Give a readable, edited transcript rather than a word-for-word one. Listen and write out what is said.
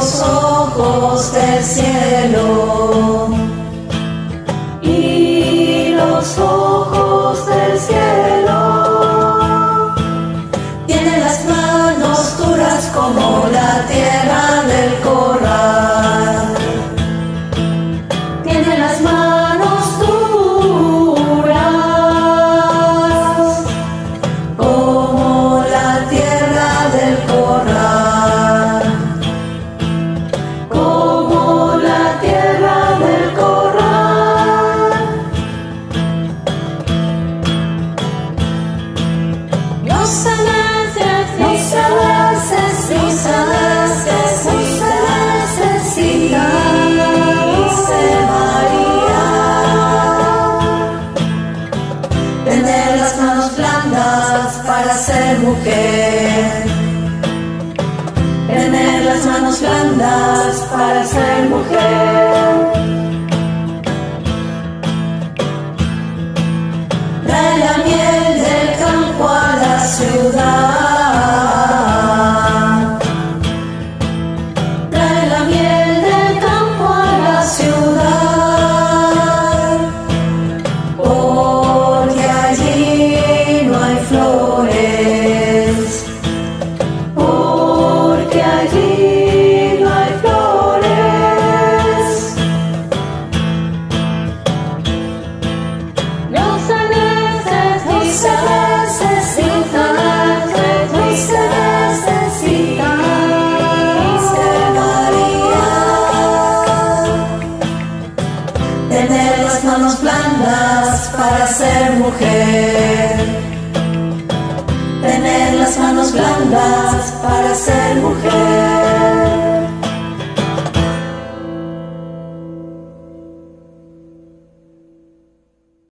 los ojos del cielo, y los ojos del cielo. Tiene las manos duras como la tierra del corral. Tiene las manos duras como la tierra del corral. Como la tierra del corral. Los amantes, los amantes, los amantes, los amantes, dice María. Tener las manos blandas para ser mujer. Tener las manos blandas para ser mujer. Trae la miel del campo a la ciudad. Trae la miel del campo a la ciudad. Porque allí no hay flores. Porque allí no hay flores. Los amantes, los amantes, los amantes, los amantes, dice María. Tener las manos blandas para ser mujer. Tener las manos blandas para ser mujer.